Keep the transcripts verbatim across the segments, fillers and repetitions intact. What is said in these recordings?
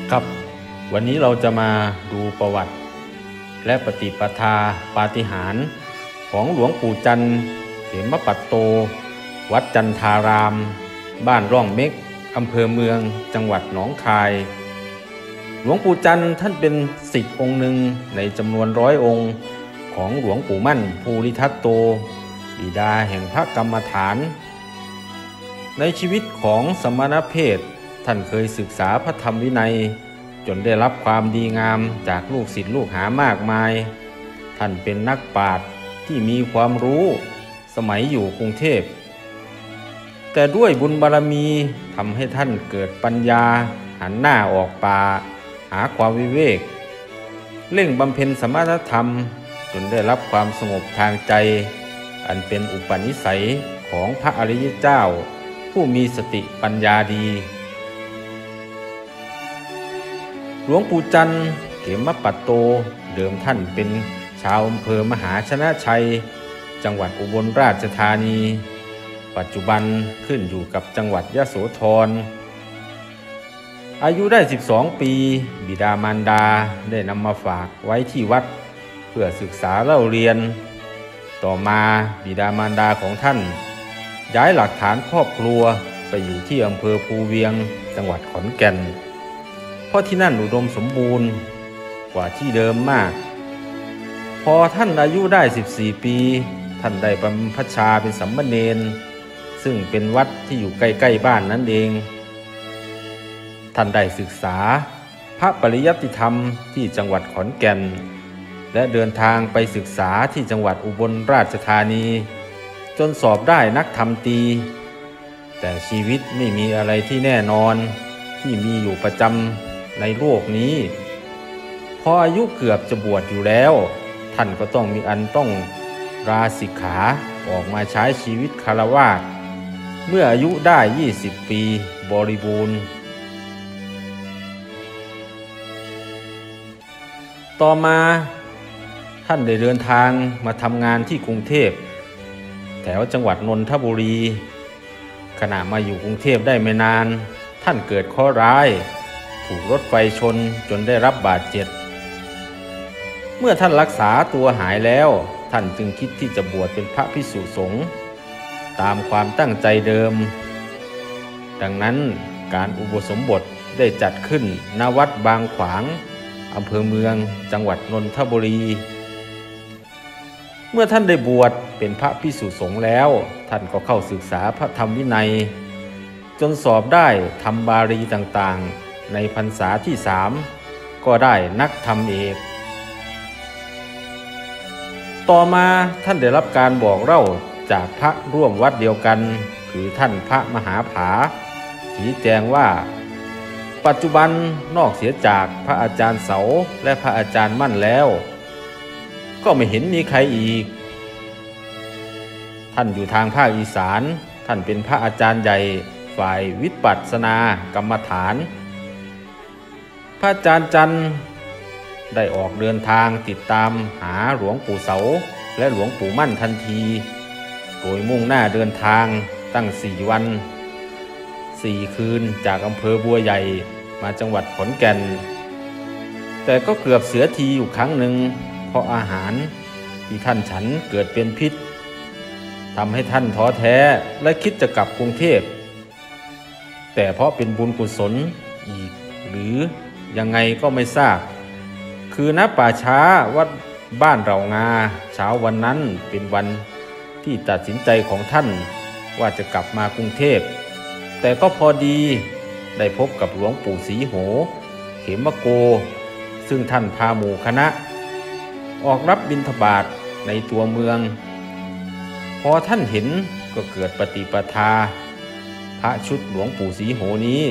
ครับวันนี้เราจะมาดูประวัติและปฏิปทาปาฏิหาริย์ของหลวงปู่จันทร์เขมปัตโตวัดจันทารามบ้านร่องเม็กอำเภอเมืองจังหวัดหนองคายหลวงปู่จันทร์ท่านเป็นศิษย์องค์หนึ่งในจำนวนร้อยองค์ของหลวงปู่มั่นภูริทัตโตบิดาแห่งพระกรรมฐานในชีวิตของสมณเพศท่านเคยศึกษาพระธรรมวินัยจนได้รับความดีงามจากลูกศิษย์ลูกหามากมายท่านเป็นนักปราชญ์ที่มีความรู้สมัยอยู่กรุงเทพแต่ด้วยบุญบารมีทำให้ท่านเกิดปัญญาหันหน้าออกป่าหาความวิเวกเร่งบำเพ็ญสมณธรรมจนได้รับความสงบทางใจอันเป็นอุปนิสัยของพระอริยเจ้าผู้มีสติปัญญาดีหลวงปู่จันทร์เขมปัตโตเดิมท่านเป็นชาวอำเภอมหาชนะชัยจังหวัดอุบลราชธานีปัจจุบันขึ้นอยู่กับจังหวัดยโสธรอายุได้สิบสองปีบิดามารดาได้นำมาฝากไว้ที่วัดเพื่อศึกษาเล่าเรียนต่อมาบิดามารดาของท่านย้ายหลักฐานครอบครัวไปอยู่ที่อำเภอภูเวียงจังหวัดขอนแก่นเพราะที่นั่นอุดมสมบูรณ์กว่าที่เดิมมากพอท่านอายุได้สิบสี่ปีท่านได้บรรพชาเป็นสามเณรซึ่งเป็นวัดที่อยู่ใกล้ๆบ้านนั่นเองท่านได้ศึกษาพระปริยัติธรรมที่จังหวัดขอนแก่นและเดินทางไปศึกษาที่จังหวัดอุบลราชธานีจนสอบได้นักธรรมตรีแต่ชีวิตไม่มีอะไรที่แน่นอนที่มีอยู่ประจำในโลกนี้พออายุเกือบจะบวชอยู่แล้วท่านก็ต้องมีอันต้องราสิกขาออกมาใช้ชีวิตคฤหัสถ์เมื่ออายุได้ยี่สิบปีบริบูรณ์ต่อมาท่านได้เดินทางมาทำงานที่กรุงเทพแถวจังหวัดนนทบุรีขณะมาอยู่กรุงเทพได้ไม่นานท่านเกิดเคราะห์ร้ายถูกรถไฟชนจนได้รับบาดเจ็บเมื่อท่านรักษาตัวหายแล้วท่านจึงคิดที่จะบวชเป็นพระภิกษุสงฆ์ตามความตั้งใจเดิมดังนั้นการอุปสมบทได้จัดขึ้นณวัดบางขวางอำเภอเมืองจังหวัดนนทบุรีเมื่อท่านได้บวชเป็นพระภิกษุสงฆ์แล้วท่านก็เข้าศึกษาพระธรรมวินัยจนสอบได้ธรรมบาลีต่างๆในพรรษาที่สามก็ได้นักธรรมเอกต่อมาท่านได้รับการบอกเล่าจากพระร่วมวัดเดียวกันคือท่านพระมหาผาชี้แจงว่าปัจจุบันนอกเสียจากพระอาจารย์เสาและพระอาจารย์มั่นแล้วก็ไม่เห็นมีใครอีกท่านอยู่ทางภาคอีสานท่านเป็นพระอาจารย์ใหญ่ฝ่ายวิปัสสนากรรมฐานพระอาจารย์จันทร์ได้ออกเดินทางติดตามหาหลวงปู่เสาและหลวงปู่มั่นทันทีโดยมุ่งหน้าเดินทางตั้งสี่วันสี่คืนจากอำเภอบัวใหญ่มาจังหวัดขอนแก่นแต่ก็เกือบเสียทีอยู่ครั้งหนึ่งเพราะอาหารที่ท่านฉันเกิดเป็นพิษทำให้ท่านท้อแท้และคิดจะกลับกรุงเทพแต่เพราะเป็นบุญกุศลอีกหรือยังไงก็ไม่ทราบคือณป่าช้าวัดบ้านเรางาเช้าวันนั้นเป็นวันที่ตัดสินใจของท่านว่าจะกลับมากรุงเทพแต่ก็พอดีได้พบกับหลวงปู่ศรีโหเขมโกซึ่งท่านพาหมู่คณะออกรับบิณฑบาตในตัวเมืองพอท่านเห็นก็เกิดปฏิปทาพระชุดหลวงปู่ศรีโหนี้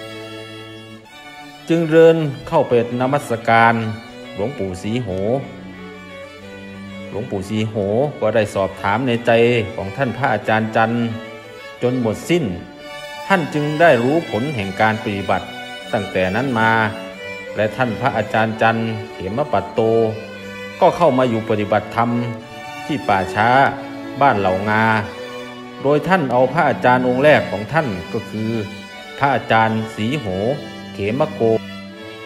จึงเดินเข้าไปนมัสการหลวงปู่ศรีโหหลวงปู่ศรีโหก็ได้สอบถามในใจของท่านพระอาจารย์จันทร์จนหมดสิ้นท่านจึงได้รู้ผลแห่งการปฏิบัติตั้งแต่นั้นมาและท่านพระอาจารย์จันทร์เขมปัตโตก็เข้ามาอยู่ปฏิบัติธรรมที่ป่าช้าบ้านเหล่างาโดยท่านเอาพระอาจารย์องค์แรกของท่านก็คือพระอาจารย์ศรีโหเขมโก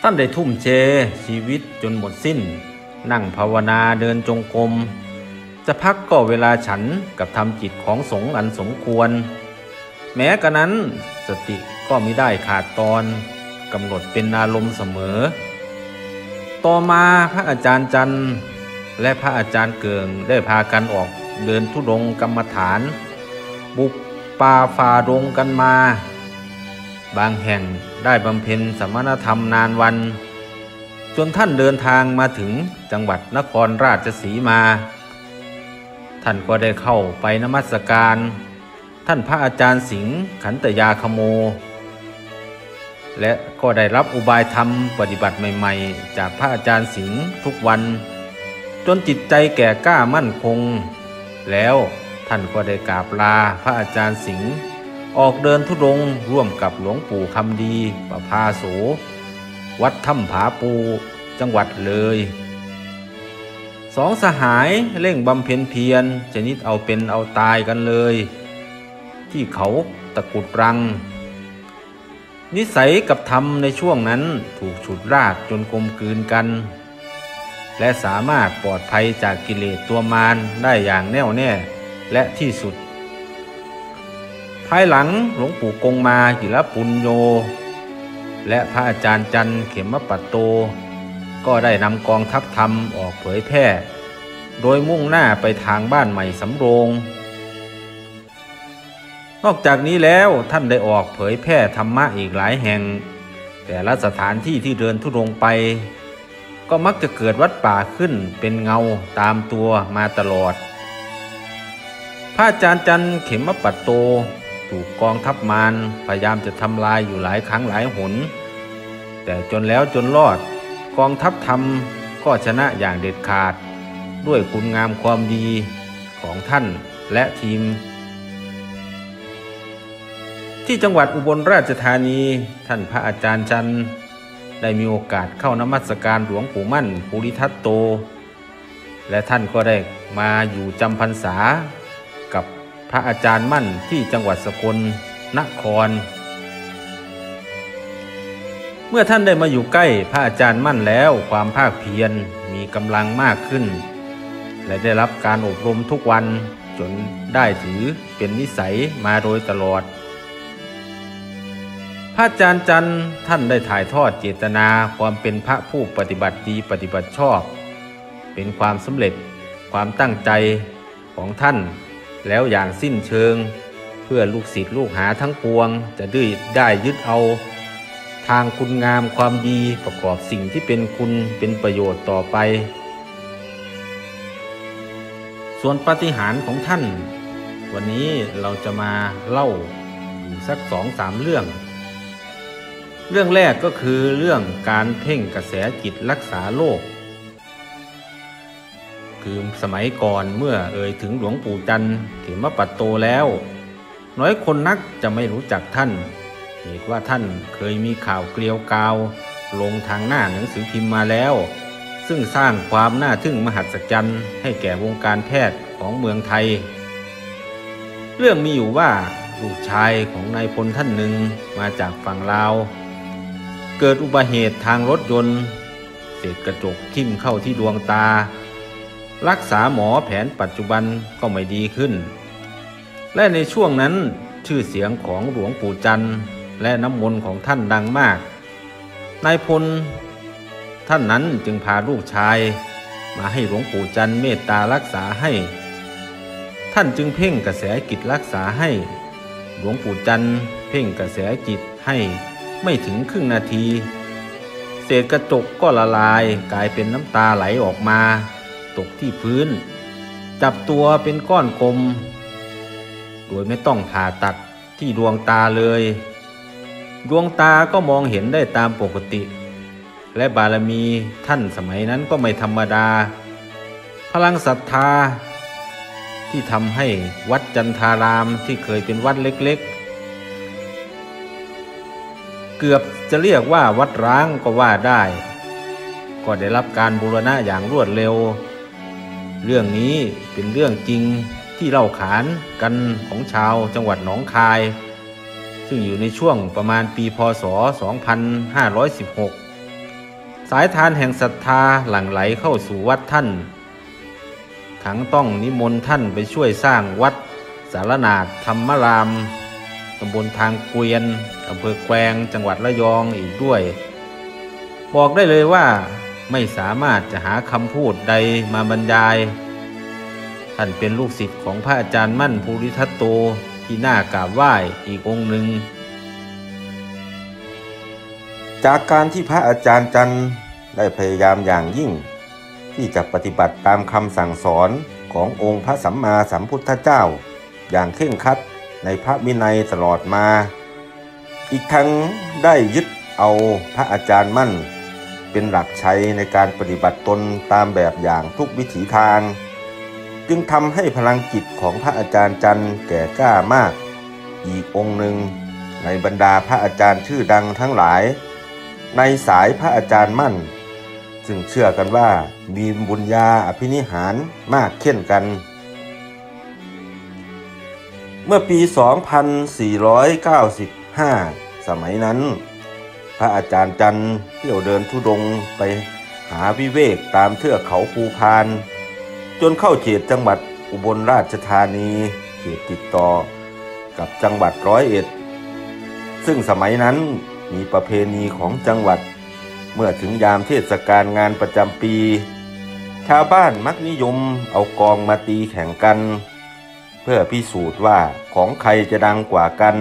านได้ทุ่มเทชีวิตจนหมดสิ้นนั่งภาวนาเดินจงกรมจะพักก็เวลาฉันกับทำจิตของสงฆ์อันสมควรแม้กระนั้นสติก็มิได้ขาดตอนกำหนดเป็นอารมณ์เสมอต่อมาพระอาจารย์จันทร์และพระอาจารย์เกิงได้พากันออกเดินธุดงค์กรรมฐานบุกป่าฝ่าดงกันมาบางแห่งได้บำเพ็ญสมณธรรมนานวันจนท่านเดินทางมาถึงจังหวัดนครราชสีมาท่านก็ได้เข้าไปนมัสการท่านพระอาจารย์สิงห์ขันตยาคโมและก็ได้รับอุบายธรรมปฏิบัติใหม่ๆจากพระอาจารย์สิงห์ทุกวันจนจิตใจแก่กล้ามั่นคงแล้วท่านก็ได้กราบลาพระอาจารย์สิงห์ออกเดินธุดงค์ร่วมกับหลวงปู่คำดีประภาโสวัดถ้ำผาปูจังหวัดเลยสองสหายเร่งบำเพ็ญเพียรชนิดเอาเป็นเอาตายกันเลยที่เขาตะกุดรังนิสัยกับธรรมในช่วงนั้นถูกฉุดรากจนกลมกลืนกันและสามารถปลอดภัยจากกิเลสตัวมารได้อย่างแน่วแน่และที่สุดภายหลังหลวงปู่กงมากิรปุญโญและพระอาจารย์จันทร์เขมปัตโตก็ได้นำกองทัพธรรมออกเผยแพร่โดยมุ่งหน้าไปทางบ้านใหม่สำโรงนอกจากนี้แล้วท่านได้ออกเผยแพร่ธรรมะอีกหลายแห่งแต่ละสถานที่ที่เดินธุดงค์ไปก็มักจะเกิดวัดป่าขึ้นเป็นเงาตามตัวมาตลอดพระอาจารย์จันทร์เขมปัตโตถูกกองทัพมารพยายามจะทำลายอยู่หลายครั้งหลายหนแต่จนแล้วจนรอดกองทัพธรรมก็ชนะอย่างเด็ดขาดด้วยคุณงามความดีของท่านและทีมที่จังหวัดอุบลราชธานีท่านพระอาจารย์จันทร์ได้มีโอกาสเข้านมัสการหลวงปู่มั่นภูริทัตโตและท่านก็ได้มาอยู่จำพรรษากับพระอาจารย์มั่นที่จังหวัดสกลนครเมื่อท่านได้มาอยู่ใกล้พระอาจารย์มั่นแล้วความภาคเพียรมีกำลังมากขึ้นและได้รับการอบรมทุกวันจนได้ถือเป็นนิสัยมาโดยตลอดพระอาจารย์จันทร์ท่านได้ถ่ายทอดเจตนาความเป็นพระผู้ปฏิบัติดีปฏิบัติชอบเป็นความสำเร็จความตั้งใจของท่านแล้วอย่างสิ้นเชิงเพื่อลูกศิษย์ลูกหาทั้งปวงจะได้ได้ยึดเอาทางคุณงามความดีประกอบสิ่งที่เป็นคุณเป็นประโยชน์ต่อไปส่วนปาฏิหาริย์ของท่านวันนี้เราจะมาเล่าอยู่สักสองสามเรื่องเรื่องแรกก็คือเรื่องการเพ่งกระแสจิตรักษาโรคคือสมัยก่อนเมื่อเอ่ยถึงหลวงปู่จันทร์เขมปัตโตแล้วน้อยคนนักจะไม่รู้จักท่านเหตุว่าท่านเคยมีข่าวเกลียวกาวลงทางหน้าหนังสือพิมพ์มาแล้วซึ่งสร้างความน่าทึ่งมหัศจรรย์ให้แก่วงการแพทย์ของเมืองไทยเรื่องมีอยู่ว่าลูกชายของนายพลท่านหนึ่งมาจากฝั่งลาวเกิดอุบัติเหตุทางรถยนต์เศษกระจกทิ่มเข้าที่ดวงตารักษาหมอแผนปัจจุบันก็ไม่ดีขึ้นและในช่วงนั้นชื่อเสียงของหลวงปู่จันทร์และน้ำมนต์ของท่านดังมากนายพลท่านนั้นจึงพาลูกชายมาให้หลวงปู่จันทร์เมตตารักษาให้ท่านจึงเพ่งกระแสจิตรักษาให้หลวงปู่จันทร์เพ่งกระแสจิตให้ไม่ถึงครึ่งนาทีเศษกระจกก็ละลายกลายเป็นน้ำตาไหลออกมาตกที่พื้นจับตัวเป็นก้อนกลมโดยไม่ต้องผ่าตัดที่ดวงตาเลยดวงตาก็มองเห็นได้ตามปกติและบารมีท่านสมัยนั้นก็ไม่ธรรมดาพลังศรัทธาที่ทำให้วัดจันทารามที่เคยเป็นวัดเล็กๆเกือบจะเรียกว่าวัดร้างก็ว่าได้ก็ได้รับการบูรณะอย่างรวดเร็วเรื่องนี้เป็นเรื่องจริงที่เล่าขานกันของชาวจังหวัดหนองคายซึ่งอยู่ในช่วงประมาณปีพ.ศ. สองพันห้าร้อยสิบหกสายทานแห่งศรัทธาหลั่งไหลเข้าสู่วัดท่านทั้งต้องนิมนต์ท่านไปช่วยสร้างวัดสารนาถธรรมรามตำบลทางเกวียนอำเภอแกลงจังหวัดระยองอีกด้วยบอกได้เลยว่าไม่สามารถจะหาคำพูดใดมาบรรยายท่านเป็นลูกศิษย์ของพระอาจารย์มั่นภูริทัตโตที่น่ากราบไหว้อีกองค์หนึ่งจากการที่พระอาจารย์จันทร์ได้พยายามอย่างยิ่งที่จะปฏิบัติตามคำสั่งสอนขององค์พระสัมมาสัมพุทธเจ้าอย่างเคร่งครัดในพระวินัยตลอดมาอีกทั้งได้ยึดเอาพระอาจารย์มั่นเป็นหลักใช้ในการปฏิบัติตนตามแบบอย่างทุกวิถีทางจึงทำให้พลังจิตของพระอาจารย์จันทร์แก่กล้ามากอีกองค์หนึ่งในบรรดาพระอาจารย์ชื่อดังทั้งหลายในสายพระอาจารย์มั่นซึ่งเชื่อกันว่ามีบุญญาอภินิหารมากเช่นกันเมื่อปี สองพันสี่ร้อยเก้าสิบห้า สมัยนั้นพระอาจารย์จันทร์เที่ยวเดินธุดงค์ไปหาวิเวกตามเทือกเขาภูพานจนเข้าเขตจังหวัดอุบลราชธานีเขตติดต่อกับจังหวัดร้อยเอ็ดซึ่งสมัยนั้นมีประเพณีของจังหวัดเมื่อถึงยามเทศกาลงานประจำปีชาวบ้านมักนิยมเอากลองมาตีแข่งกันเพื่อพิสูจน์ว่าของใครจะดังกว่ากัน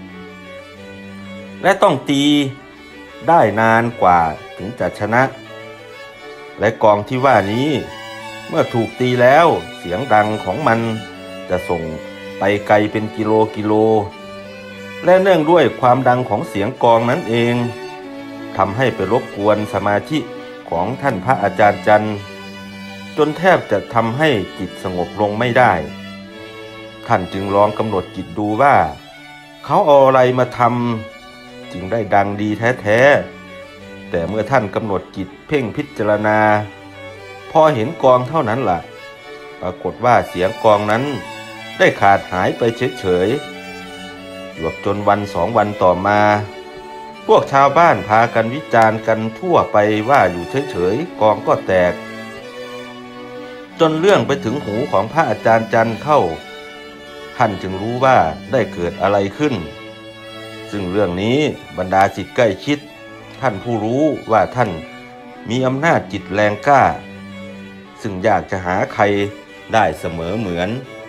และต้องตีได้นานกว่าถึงจะชนะและกลองที่ว่านี้เมื่อถูกตีแล้วเสียงดังของมันจะส่งไปไกลเป็นกิโลกิโลและเนื่องด้วยความดังของเสียงกลองนั้นเองทำให้ไปรบกวนสมาธิของท่านพระอาจารย์จันทร์จนแทบจะทำให้จิตสงบลงไม่ได้ท่านจึงลองกำหนดจิตดูว่าเขาเอาอะไรมาทำจึงได้ดังดีแท้ๆแต่เมื่อท่านกำหนดจิตเพ่งพิจารณาพอเห็นกลองเท่านั้นล่ะปรากฏว่าเสียงกลองนั้นได้ขาดหายไปเฉยๆอยู่จนวันสองวันต่อมาพวกชาวบ้านพากันวิจารณ์กันทั่วไปว่าอยู่เฉยๆกลองก็แตกจนเรื่องไปถึงหูของพระอาจารย์จันทร์เข้าท่านจึงรู้ว่าได้เกิดอะไรขึ้นซึ่งเรื่องนี้บรรดาศิษย์ใกล้ชิดท่านผู้รู้ว่าท่านมีอำนาจจิตแรงกล้าซึ่งอยากจะหาใครได้เสมอเหมือน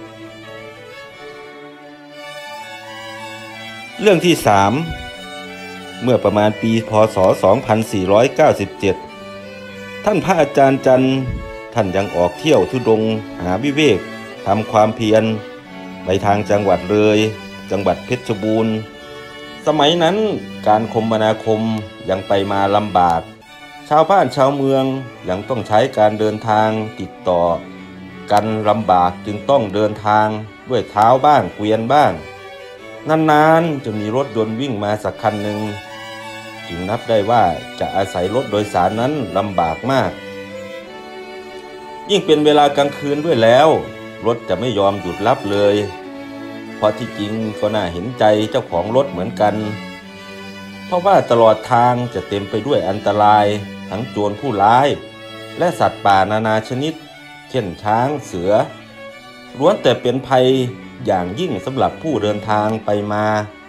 เรื่องที่สามเมื่อประมาณปีพ.ศ. สองพันสี่ร้อยเก้าสิบเจ็ดท่านพระอาจารย์จันทร์ท่านยังออกเที่ยวธุดงค์หาวิเวกทำความเพียรไปทางจังหวัดเลยจังหวัดเพชรบูรณ์สมัยนั้นการคมนาคมยังไปมาลำบากชาวบ้านชาวเมืองยังต้องใช้การเดินทางติดต่อกันลำบากจึงต้องเดินทางด้วยเท้าบ้างเกวียนบ้างนานๆจะมีรถยนต์วิ่งมาสักคันหนึ่งจึงนับได้ว่าจะอาศัยรถโดยสารนั้นลำบากมากยิ่งเป็นเวลากลางคืนด้วยแล้วรถจะไม่ยอมหยุดรับเลยเพราะที่จริงก็น่าเห็นใจเจ้าของรถเหมือนกันเพราะว่าตลอดทางจะเต็มไปด้วยอันตรายทั้งโจรผู้ร้ายและสัตว์ป่านานาชนิดเช่นช้างเสือล้วนแต่เป็นภัยอย่างยิ่งสำหรับผู้เดินทางไปมา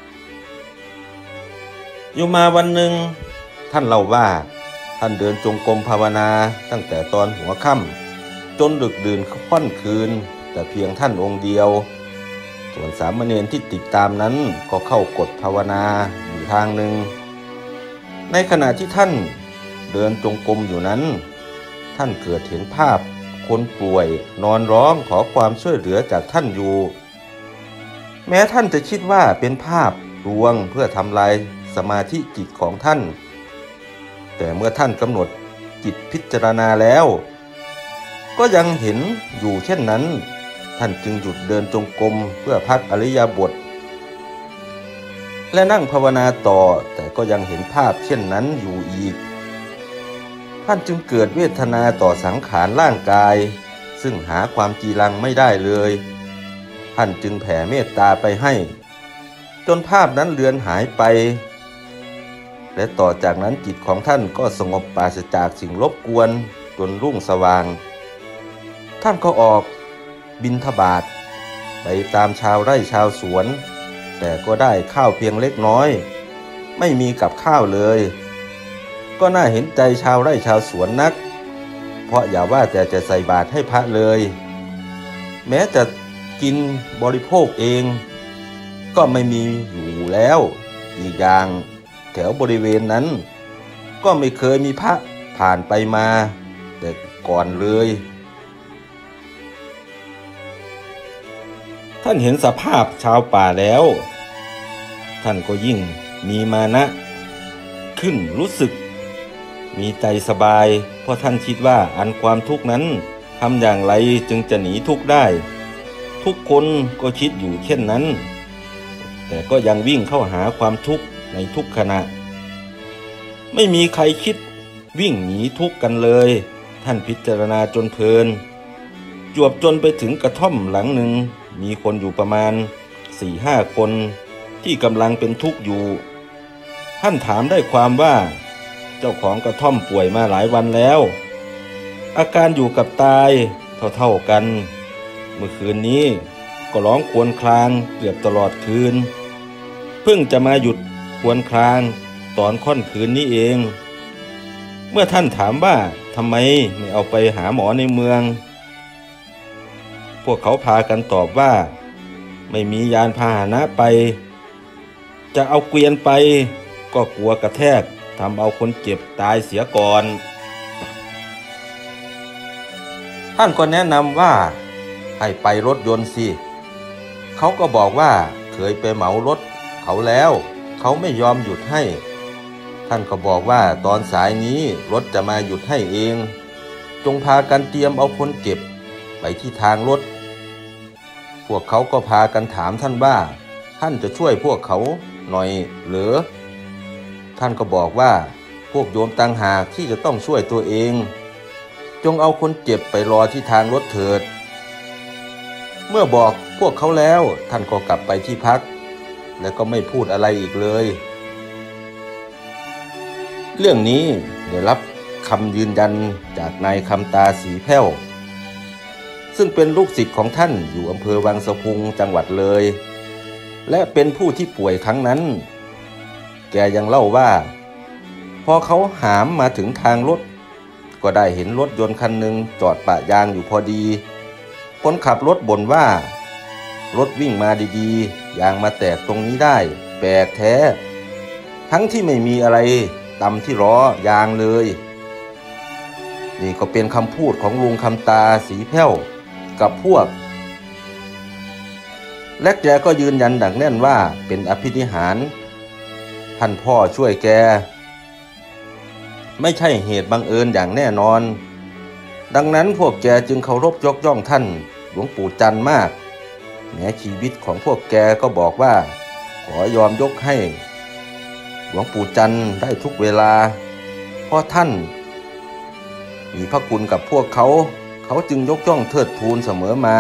อยู่มาวันหนึ่งท่านเล่าว่าท่านเดินจงกรมภาวนาตั้งแต่ตอนหัวค่ำจนดึกดื่นค่อนคืนแต่เพียงท่านองค์เดียวส่วนสามเณรที่ติดตามนั้นก็เข้ากฎภาวนาอยู่ทางหนึ่งในขณะที่ท่านเดินจงกรมอยู่นั้นท่านเกิดเห็นภาพคนป่วยนอนร้องขอความช่วยเหลือจากท่านอยู่แม้ท่านจะคิดว่าเป็นภาพลวงเพื่อทำลายสมาธิจิตของท่านแต่เมื่อท่านกำหนดจิตพิจารณาแล้วก็ยังเห็นอยู่เช่นนั้นท่านจึงหยุดเดินจงกรมเพื่อพักอริยบทและนั่งภาวนาต่อแต่ก็ยังเห็นภาพเช่นนั้นอยู่อีกท่านจึงเกิดเวทนาต่อสังขารร่างกายซึ่งหาความจีรังไม่ได้เลยท่านจึงแผ่เมตตาไปให้จนภาพนั้นเลือนหายไปและต่อจากนั้นจิตของท่านก็สงบปราศจากสิ่งรบกวนจนรุ่งสว่างท่านก็ออกบิณฑบาตไปตามชาวไร่ชาวสวนแต่ก็ได้ข้าวเพียงเล็กน้อยไม่มีกับข้าวเลยก็น่าเห็นใจชาวไร่ชาวสวนนักเพราะอย่าว่าแต่จะใส่บาตรให้พระเลยแม้จะกินบริโภคเองก็ไม่มีอยู่แล้วอีกอย่างแถวบริเวณนั้นก็ไม่เคยมีพระผ่านไปมาแต่ก่อนเลยท่านเห็นสภาพชาวป่าแล้วท่านก็ยิ่งมีมานะขึ้นรู้สึกมีใจสบายเพราะท่านคิดว่าอันความทุกข์นั้นทำอย่างไรจึงจะหนีทุกข์ได้ทุกคนก็คิดอยู่เช่นนั้นแต่ก็ยังวิ่งเข้าหาความทุกข์ในทุกขณะไม่มีใครคิดวิ่งหนีทุกข์กันเลยท่านพิจารณาจนเพลินจวบจนไปถึงกระท่อมหลังหนึ่งมีคนอยู่ประมาณสี่ห้าคนที่กำลังเป็นทุกข์อยู่ท่านถามได้ความว่าเจ้าของกระท่อมป่วยมาหลายวันแล้วอาการอยู่กับตายเท่าๆกันเมื่อคืนนี้ก็ร้องครวญครางเกือบตลอดคืนเพิ่งจะมาหยุดครวญครางตอนค่ำคืนนี้เองเมื่อท่านถามว่าทำไมไม่เอาไปหาหมอในเมืองพวกเขาพากันตอบว่าไม่มียานพาหนะไปจะเอาเกวียนไปก็กลัวกระแทกทำเอาคนเจ็บตายเสียก่อนท่านก็แนะนำว่าให้ไปรถยนต์สิเขาก็บอกว่าเคยไปเหมารถเขาแล้วเขาไม่ยอมหยุดให้ท่านก็บอกว่าตอนสายนี้รถจะมาหยุดให้เองจงพากันเตรียมเอาคนเจ็บไปที่ทางรถพวกเขาก็พากันถามท่านว่าท่านจะช่วยพวกเขาหน่อยหรือท่านก็บอกว่าพวกโยมต่างหากที่จะต้องช่วยตัวเองจงเอาคนเจ็บไปรอที่ทางรถเถิดเมื่อบอกพวกเขาแล้วท่านก็กลับไปที่พักและก็ไม่พูดอะไรอีกเลยเรื่องนี้ได้รับคำยืนยันจากนายคำตาสีแผ้วซึ่งเป็นลูกศิษย์ของท่านอยู่อำเภอวังสะพุงจังหวัดเลยและเป็นผู้ที่ป่วยครั้งนั้นแกยังเล่าว่าพอเขาหามมาถึงทางรถก็ได้เห็นรถยนต์คันหนึ่งจอดปะยางอยู่พอดีคนขับรถบ่นว่ารถวิ่งมาดีๆยางมาแตกตรงนี้ได้แปลกแท้ทั้งที่ไม่มีอะไรตำที่ล้อยางเลยนี่ก็เป็นคำพูดของลุงคำตาสีแผ้วกับพวกและแกก็ยืนยันดักแน่นว่าเป็นอภินิหารท่านพ่อช่วยแกไม่ใช่เหตุบังเอิญอย่างแน่นอนดังนั้นพวกแกจึงเคารพยกย่องท่านหลวงปู่จันทร์มากแม้ชีวิตของพวกแกก็บอกว่าขอยอมยกให้หลวงปู่จันทร์ได้ทุกเวลาเพราะท่านมีพระคุณกับพวกเขาเขาจึงยกย่องเทิดทูนเสมอมา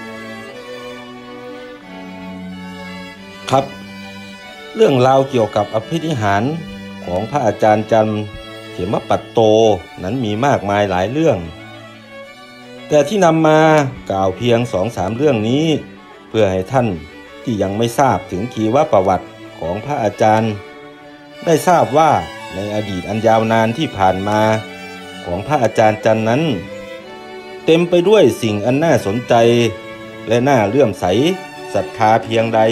ครับเรื่องราวเกี่ยวกับอภินิหารของพระอาจารย์จันทร์เขมปัตโตนั้นมีมากมายหลายเรื่องแต่ที่นำมากล่าวเพียงสองสามเรื่องนี้เพื่อให้ท่านที่ยังไม่ทราบถึงชีวประวัติของพระอาจารย์ได้ทราบว่าในอดีตอันยาวนานที่ผ่านมาของพระอาจารย์จันทร์นั้นเต็มไปด้วยสิ่งอันน่าสนใจและน่าเลื่อมใสศรัทธาเพียงใด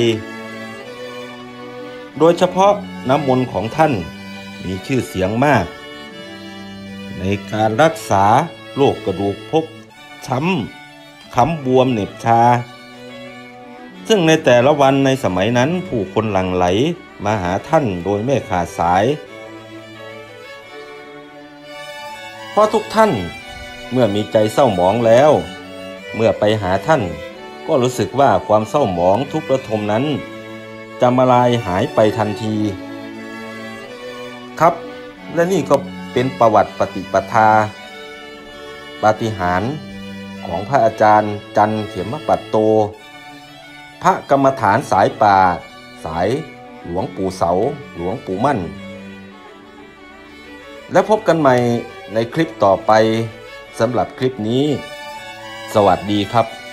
โดยเฉพาะน้ำมนต์ของท่านมีชื่อเสียงมากในการรักษาโรคกระดูกพกช้ำค้ำบวมเหน็บชาซึ่งในแต่ละวันในสมัยนั้นผู้คนหลั่งไหลมาหาท่านโดยไม่ขาดสายเพราะทุกท่านเมื่อมีใจเศร้าหมองแล้วเมื่อไปหาท่านก็รู้สึกว่าความเศร้าหมองทุกข์ระทมนั้นจะมาลายหายไปทันทีครับและนี่ก็เป็นประวัติปฏิปทาปาฏิหาริย์ของพระอาจารย์จันทร์เขมปัตโตพระกรรมฐานสายป่าสายหลวงปู่เสาหลวงปู่มั่นแล้วพบกันใหม่ในคลิปต่อไปสำหรับคลิปนี้สวัสดีครับ